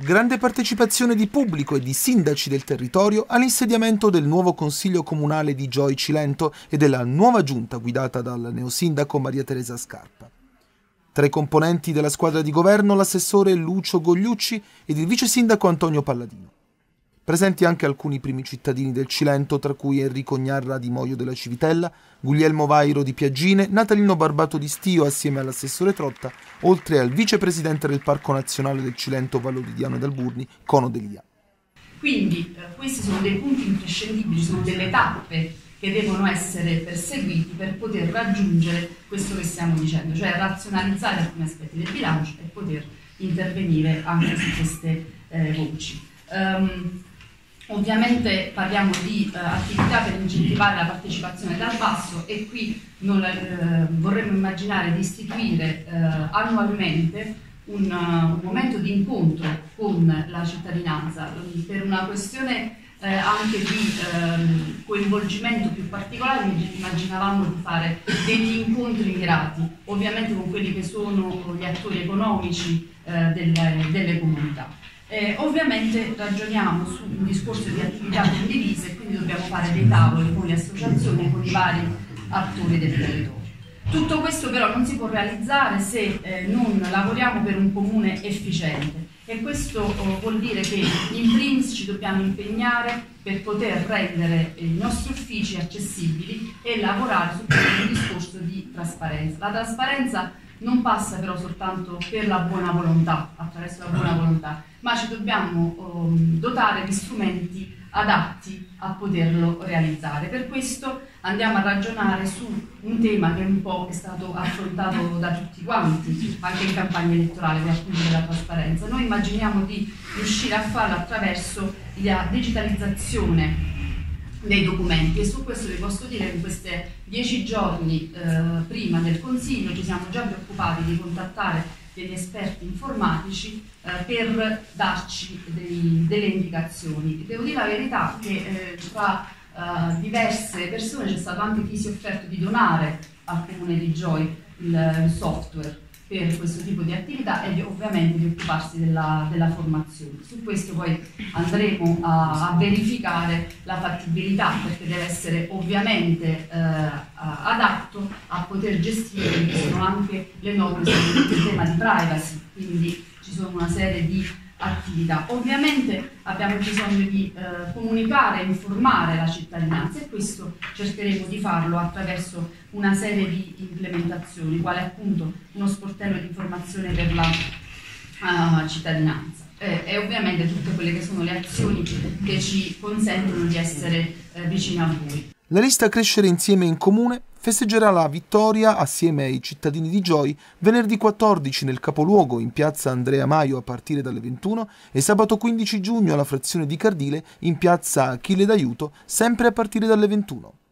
Grande partecipazione di pubblico e di sindaci del territorio all'insediamento del nuovo Consiglio Comunale di Gioia Cilento e della nuova giunta guidata dal neosindaco Maria Teresa Scarpa. Tra i componenti della squadra di governo l'assessore Lucio Gogliucci ed il vice sindaco Antonio Palladino. Presenti anche alcuni primi cittadini del Cilento, tra cui Enrico Gnarra di Moio della Civitella, Guglielmo Vairo di Piaggine, Natalino Barbato di Stio assieme all'assessore Trotta, oltre al vicepresidente del Parco Nazionale del Cilento Valoridiano ed Alburni, Cono Delia. Quindi questi sono dei punti imprescindibili, sono delle tappe che devono essere perseguiti per poter raggiungere questo che stiamo dicendo, cioè razionalizzare alcuni aspetti del bilancio e poter intervenire anche su queste voci. Ovviamente parliamo di attività per incentivare la partecipazione dal basso e qui vorremmo immaginare di istituire annualmente un momento di incontro con la cittadinanza per una questione anche di coinvolgimento più particolare. Immaginavamo di fare degli incontri mirati, ovviamente con quelli che sono gli attori economici delle comunità. Ovviamente ragioniamo su un discorso di attività condivise, quindi dobbiamo fare dei tavoli con le associazioni e con i vari attori del territorio. Tutto questo però non si può realizzare se non lavoriamo per un comune efficiente e questo vuol dire che in primis ci dobbiamo impegnare per poter rendere i nostri uffici accessibili e lavorare su un discorso di trasparenza. La trasparenza non passa però soltanto per la buona volontà, attraverso la buona volontà, ma ci dobbiamo dotare di strumenti adatti a poterlo realizzare. Per questo andiamo a ragionare su un tema che un po' è stato affrontato da tutti quanti, anche in campagna elettorale, quello appunto della trasparenza. Noi immaginiamo di riuscire a farlo attraverso la digitalizzazione dei documenti e su questo vi posso dire che in questi 10 giorni prima del Consiglio ci siamo già preoccupati di contattare degli esperti informatici per darci delle indicazioni. Devo dire la verità che tra diverse persone c'è stato anche chi si è offerto di donare al Comune di Gioia il software per questo tipo di attività e ovviamente di occuparsi della formazione. Su questo poi andremo a verificare la fattibilità, perché deve essere ovviamente adatto a poter gestire quelle che sono anche le norme sul tema di privacy, quindi ci sono una serie di attività. Ovviamente abbiamo bisogno di comunicare e informare la cittadinanza e questo cercheremo di farlo attraverso una serie di implementazioni, quale appunto uno sportello di informazione per la cittadinanza e ovviamente tutte quelle che sono le azioni che ci consentono di essere vicini a voi. La lista Crescere Insieme in Comune festeggerà la vittoria assieme ai cittadini di Gioia venerdì 14 nel capoluogo in piazza Andrea Maio a partire dalle 21 e sabato 15 giugno alla frazione di Cardile in piazza Achille d'Aiuto sempre a partire dalle 21.